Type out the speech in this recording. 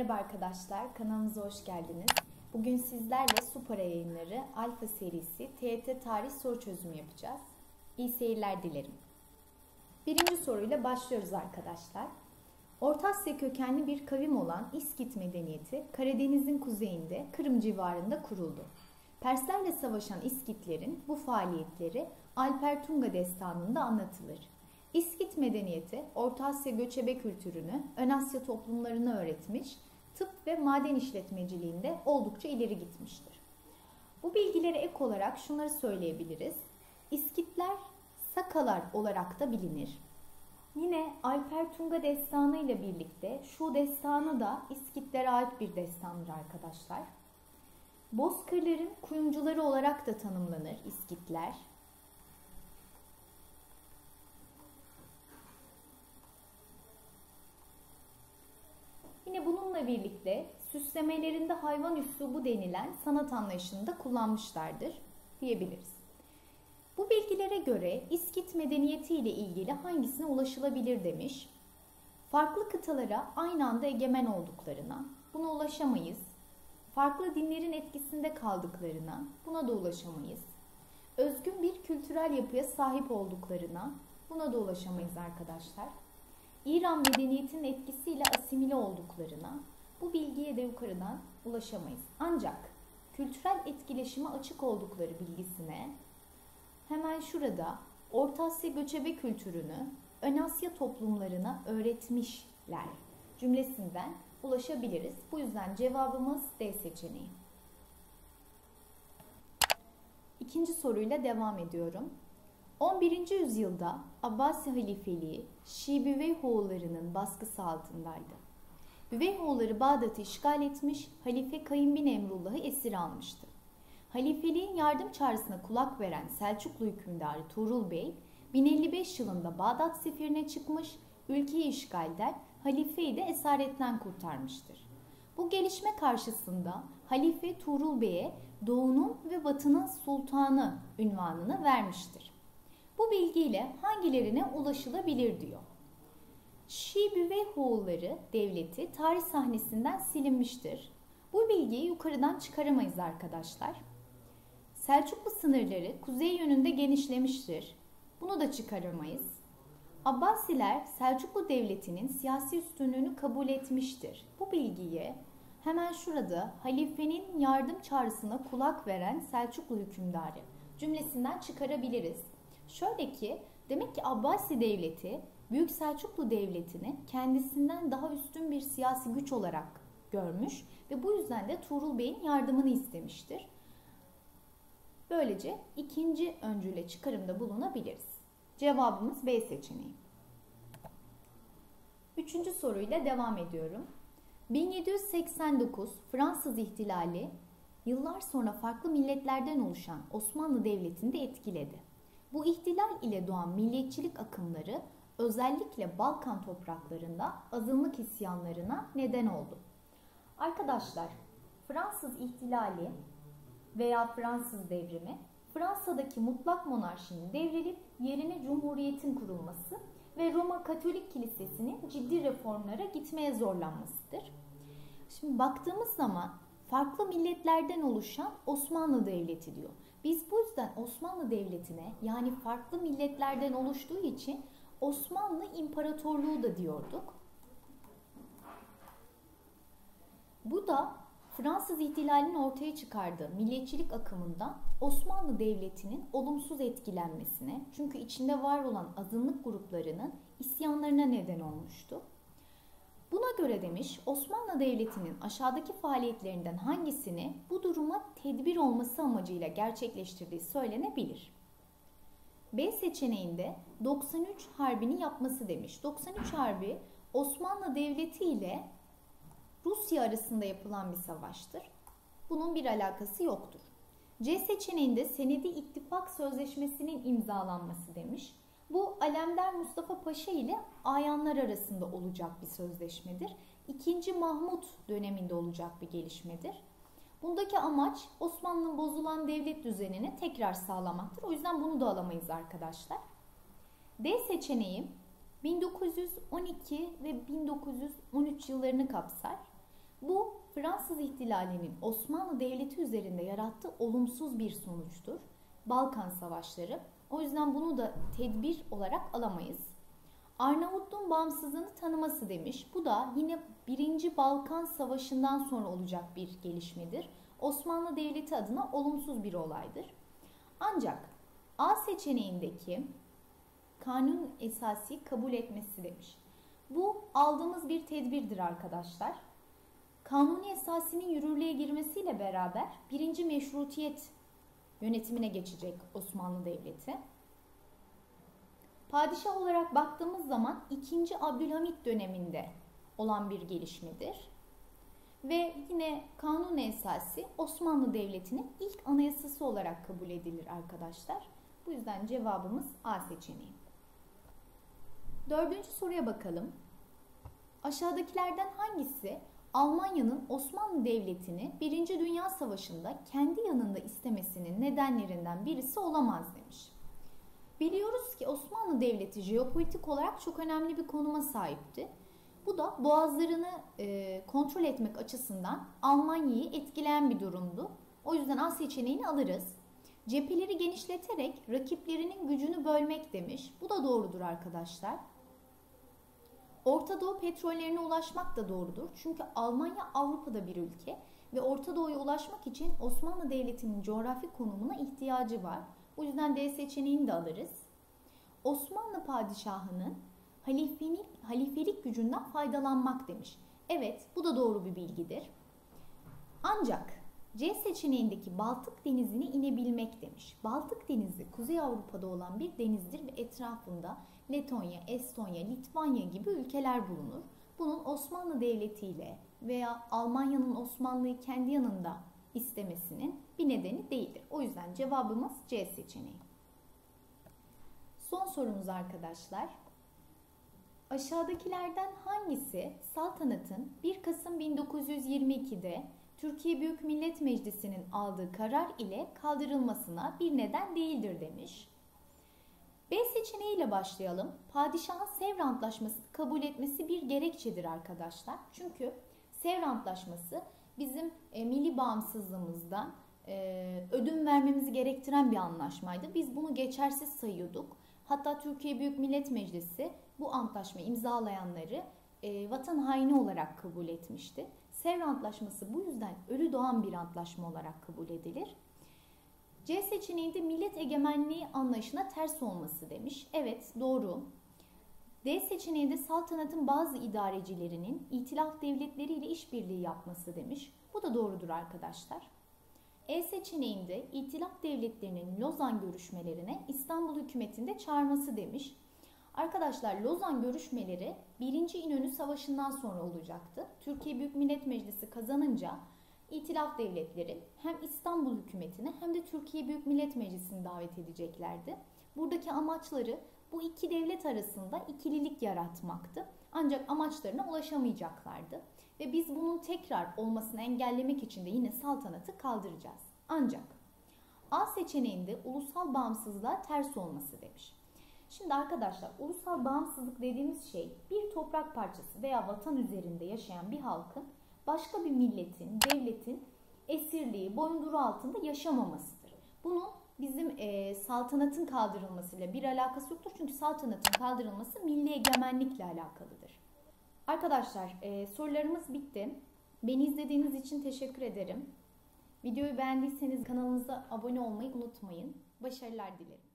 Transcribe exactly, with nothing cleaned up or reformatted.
Merhaba arkadaşlar, kanalımıza hoş geldiniz. Bugün sizlerle Supara Yayınları Alfa serisi T Y T Tarih soru çözümü yapacağız. İyi seyirler dilerim. Birinci soruyla başlıyoruz arkadaşlar. Orta Asya kökenli bir kavim olan İskit medeniyeti Karadeniz'in kuzeyinde Kırım civarında kuruldu. Perslerle savaşan İskitlerin bu faaliyetleri Alper Tunga Destanı'nda anlatılır. İskit medeniyeti Orta Asya göçebe kültürünü Ön Asya toplumlarına öğretmiş, tıp ve maden işletmeciliğinde oldukça ileri gitmiştir. Bu bilgilere ek olarak şunları söyleyebiliriz. İskitler Sakalar olarak da bilinir. Yine Alper Tunga Destanı ile birlikte şu destanı da İskitlere ait bir destandır arkadaşlar. Bozkırların kuyumcuları olarak da tanımlanır İskitler. Yine bununla birlikte süslemelerinde hayvan üslubu denilen sanat anlayışını da kullanmışlardır diyebiliriz. Bu bilgilere göre İskit medeniyeti ile ilgili hangisine ulaşılabilir demiş. Farklı kıtalara aynı anda egemen olduklarına, buna ulaşamayız. Farklı dinlerin etkisinde kaldıklarına, buna da ulaşamayız. Özgün bir kültürel yapıya sahip olduklarına, buna da ulaşamayız arkadaşlar. İran medeniyetinin etkisiyle asimile olduklarına, bu bilgiye de yukarıdan ulaşamayız. Ancak kültürel etkileşime açık oldukları bilgisine hemen şurada Orta Asya göçebe kültürünü Ön Asya toplumlarına öğretmişler cümlesinden ulaşabiliriz. Bu yüzden cevabımız D seçeneği. İkinci soruyla devam ediyorum. on birinci yüzyılda Abbasi halifeliği Şii Büveyhoğulları'nın baskısı altındaydı. Büveyhoğulları Bağdat'ı işgal etmiş, Halife Kayın bin Emrullah'ı esir almıştı. Halifeliğin yardım çağrısına kulak veren Selçuklu hükümdarı Tuğrul Bey, bin elli beş yılında Bağdat seferine çıkmış, ülkeyi işgal eder, halifeyi de esaretten kurtarmıştır. Bu gelişme karşısında Halife Tuğrul Bey'e Doğu'nun ve Batı'nın sultanı unvanını vermiştir. Bu bilgiyle hangilerine ulaşılabilir diyor. Şii Büveyhoğulları devleti tarih sahnesinden silinmiştir. Bu bilgiyi yukarıdan çıkaramayız arkadaşlar. Selçuklu sınırları kuzey yönünde genişlemiştir. Bunu da çıkaramayız. Abbasiler Selçuklu devletinin siyasi üstünlüğünü kabul etmiştir. Bu bilgiyi hemen şurada halifenin yardım çağrısına kulak veren Selçuklu hükümdarı cümlesinden çıkarabiliriz. Şöyle ki, demek ki Abbasi devleti Büyük Selçuklu devletini kendisinden daha üstün bir siyasi güç olarak görmüş ve bu yüzden de Tuğrul Bey'in yardımını istemiştir. Böylece ikinci öncüle çıkarımda bulunabiliriz. Cevabımız B seçeneği. Üçüncü soruyla devam ediyorum. bin yedi yüz seksen dokuz Fransız ihtilali yıllar sonra farklı milletlerden oluşan Osmanlı Devleti'ni de etkiledi. Bu ihtilal ile doğan milliyetçilik akımları özellikle Balkan topraklarında azınlık isyanlarına neden oldu. Arkadaşlar, Fransız ihtilali veya Fransız devrimi, Fransa'daki mutlak monarşinin devrilip yerine cumhuriyetin kurulması ve Roma Katolik Kilisesi'nin ciddi reformlara gitmeye zorlanmasıdır. Şimdi baktığımız zaman farklı milletlerden oluşan Osmanlı Devleti diyor. Biz bu yüzden Osmanlı Devleti'ne, yani farklı milletlerden oluştuğu için Osmanlı İmparatorluğu da diyorduk. Bu da Fransız ihtilalinin ortaya çıkardığı milliyetçilik akımından Osmanlı Devleti'nin olumsuz etkilenmesine, çünkü içinde var olan azınlık gruplarının isyanlarına neden olmuştu. Buna göre demiş, Osmanlı Devleti'nin aşağıdaki faaliyetlerinden hangisini bu duruma tedbir olması amacıyla gerçekleştirdiği söylenebilir. B seçeneğinde doksan üç Harbi'ni yapması demiş. doksan üç Harbi Osmanlı Devleti ile Rusya arasında yapılan bir savaştır. Bunun bir alakası yoktur. C seçeneğinde Senedi İttifak Sözleşmesi'nin imzalanması demiş. Bu Alemdar Mustafa Paşa ile ayanlar arasında olacak bir sözleşmedir. İkinci Mahmut döneminde olacak bir gelişmedir. Bundaki amaç Osmanlı'nın bozulan devlet düzenini tekrar sağlamaktır. O yüzden bunu da alamayız arkadaşlar. D seçeneği bin dokuz yüz on iki ve bin dokuz yüz on üç yıllarını kapsar. Bu Fransız ihtilalinin Osmanlı Devleti üzerinde yarattığı olumsuz bir sonuçtur. Balkan Savaşları. O yüzden bunu da tedbir olarak alamayız. Arnavutluğun bağımsızlığını tanıması demiş. Bu da yine birinci. Balkan Savaşı'ndan sonra olacak bir gelişmedir. Osmanlı Devleti adına olumsuz bir olaydır. Ancak A seçeneğindeki kanun esası kabul etmesi demiş. Bu aldığımız bir tedbirdir arkadaşlar. Kanuni esasının yürürlüğe girmesiyle beraber birinci meşrutiyet yönetimine geçecek Osmanlı Devleti. Padişah olarak baktığımız zaman ikinci. Abdülhamit döneminde olan bir gelişmedir. Ve yine kanun esası Osmanlı Devleti'nin ilk anayasası olarak kabul edilir arkadaşlar. Bu yüzden cevabımız A seçeneği. Dördüncü soruya bakalım. Aşağıdakilerden hangisi Almanya'nın Osmanlı Devleti'ni Birinci Dünya Savaşı'nda kendi yanında istemesinin nedenlerinden birisi olamaz demiş. Biliyoruz ki Osmanlı Devleti jeopolitik olarak çok önemli bir konuma sahipti. Bu da boğazlarını e, kontrol etmek açısından Almanya'yı etkileyen bir durumdu. O yüzden A seçeneğini alırız. Cepheleri genişleterek rakiplerinin gücünü bölmek demiş. Bu da doğrudur arkadaşlar. Orta Doğu petrollerine ulaşmak da doğrudur. Çünkü Almanya Avrupa'da bir ülke ve Orta Doğu'ya ulaşmak için Osmanlı Devleti'nin coğrafi konumuna ihtiyacı var. Bu yüzden D seçeneğini de alırız. Osmanlı padişahının halifelik, halifelik gücünden faydalanmak demiş. Evet, bu da doğru bir bilgidir. Ancak C seçeneğindeki Baltık Denizi'ne inebilmek demiş. Baltık Denizi Kuzey Avrupa'da olan bir denizdir ve etrafında Letonya, Estonya, Litvanya gibi ülkeler bulunur. Bunun Osmanlı Devleti ile veya Almanya'nın Osmanlı'yı kendi yanında istemesinin bir nedeni değildir. O yüzden cevabımız C seçeneği. Son sorumuz arkadaşlar. Aşağıdakilerden hangisi saltanatın bir Kasım bin dokuz yüz yirmi iki'de Türkiye Büyük Millet Meclisi'nin aldığı karar ile kaldırılmasına bir neden değildir demiş. B seçeneğiyle başlayalım. Padişahın Sevr Antlaşması'nı kabul etmesi bir gerekçedir arkadaşlar. Çünkü Sevr Antlaşması bizim e, milli bağımsızlığımızdan e, ödün vermemizi gerektiren bir anlaşmaydı. Biz bunu geçersiz sayıyorduk. Hatta Türkiye Büyük Millet Meclisi bu antlaşmayı imzalayanları e, vatan haini olarak kabul etmişti. Sevr Antlaşması bu yüzden ölü doğan bir antlaşma olarak kabul edilir. C seçeneğinde millet egemenliği anlayışına ters olması demiş. Evet, doğru. D seçeneğinde saltanatın bazı idarecilerinin itilaf devletleriyle işbirliği yapması demiş. Bu da doğrudur arkadaşlar. E seçeneğinde itilaf devletlerinin Lozan görüşmelerine İstanbul hükümetinde çağırması demiş. Arkadaşlar Lozan görüşmeleri birinci. İnönü Savaşı'ndan sonra olacaktı. Türkiye Büyük Millet Meclisi kazanınca İtilaf devletleri hem İstanbul hükümetini hem de Türkiye Büyük Millet Meclisi'ni davet edeceklerdi. Buradaki amaçları bu iki devlet arasında ikililik yaratmaktı. Ancak amaçlarına ulaşamayacaklardı. Ve biz bunun tekrar olmasını engellemek için de yine saltanatı kaldıracağız. Ancak A seçeneğinde ulusal bağımsızlığa ters olması demiş. Şimdi arkadaşlar ulusal bağımsızlık dediğimiz şey bir toprak parçası veya vatan üzerinde yaşayan bir halkın başka bir milletin, devletin esirliği, boyunduruğu altında yaşamamasıdır. Bunun bizim e, saltanatın kaldırılmasıyla bir alakası yoktur. Çünkü saltanatın kaldırılması milli egemenlikle alakalıdır. Arkadaşlar e, sorularımız bitti. Beni izlediğiniz için teşekkür ederim. Videoyu beğendiyseniz kanalımıza abone olmayı unutmayın. Başarılar dilerim.